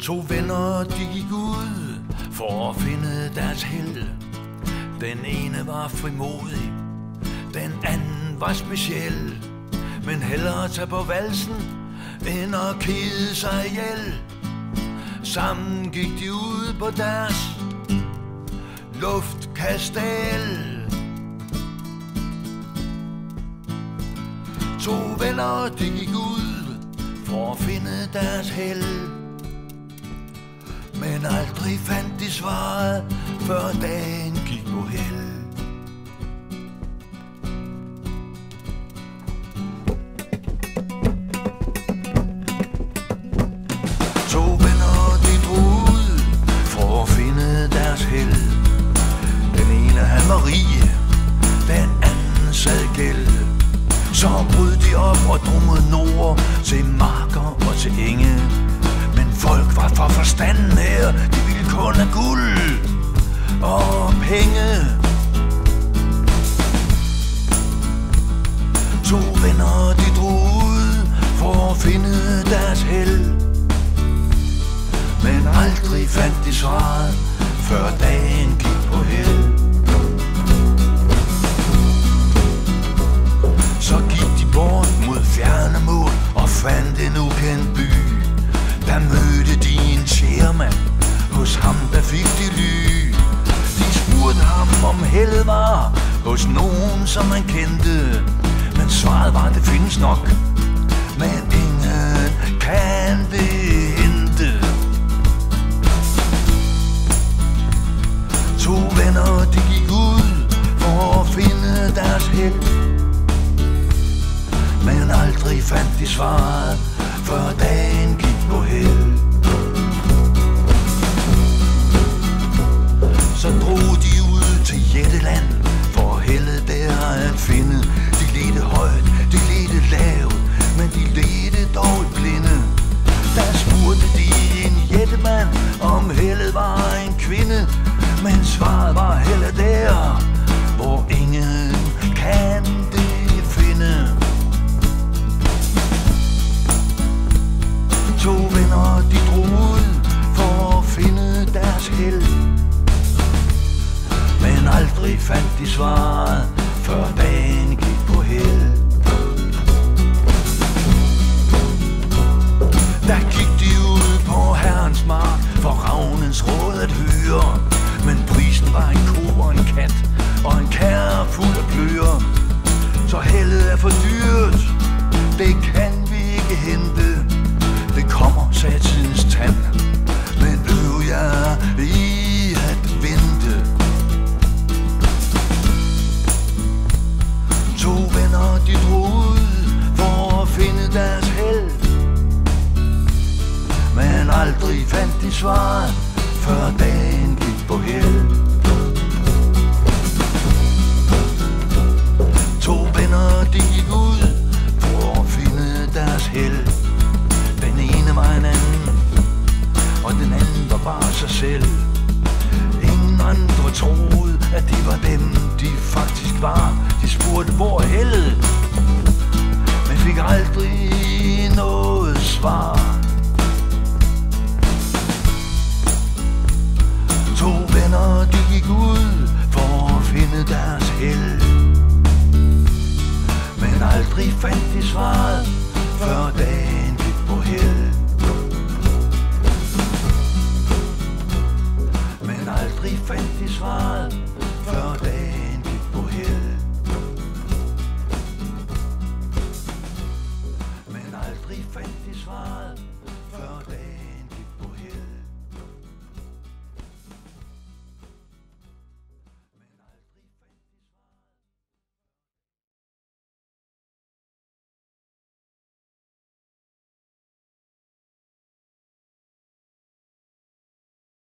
To venner, de gik ud for at finde deres held. Den ene var frimodig, den anden var speciel, men hellere tage på valsen, end at kede sig ihjel. Sammen gik de ud på deres luftkastel. To venner, de gik ud for at finde deres held, men aldrig fandt de svaret, før dagen gik på held. To venner, de drog ud for at finde deres held. Den ene han var rig, den anden sad gæld. Så brød de op og drog mod nord, til marker og til enge. Men folk var for forstanden her, de ville kun have guld og penge. To venner, de drog ud for at finde deres held, men aldrig fandt de svaret, før dagen gik på held. Så gik de bort mod fjerne mål og fandt en ukendt by. Der mødte de en tjærmand, hos ham der fik de ly. De spurgte ham, om heldet var hos nogen, som man kendte. Men svaret var, det findes nok, men ingen kan det hente. To venner, de gik ud for at finde deres held, men aldrig fandt de svaret, før dagen gik på held. Så drog de ud til Jætteland, for heldet der at finde. De ledte højt, de ledte lavt, men de ledte dog i blinde. Der spurgte de en jættemand, om heldet var en kvinde, men svaret var heldet der, hvor ingen kan det finde. To venner, de drog ud for at finde deres held, men aldrig fandt de svaret, før dagen gik på held. Der gik de ud på Herrens mark for ravnens råd at høre, men prisen var en ko og en kat og en kærre fuld af kløer. Så heldet er for dyrt, det kan vi ikke hente. Det kommer, sagde tidens tand, men øv jer i at vente. To venner, de drog ud for at finde deres held, men aldrig fandt de svaret, før dagen gik på held. To venner, de gik ud for at finde deres held. Den ene var en anden, og den anden var bare sig selv. Ingen andre troede, at de var dem, de faktisk var. De spurgte, hvor er heldet, men fik aldrig noget svar. To venner, de gik ud for at finde deres held, men aldrig fandt de svaret, før dagen gik på held. Men aldrig fandt de svaret, før dagen gik på held. Men aldrig fandt de svaret, før dagen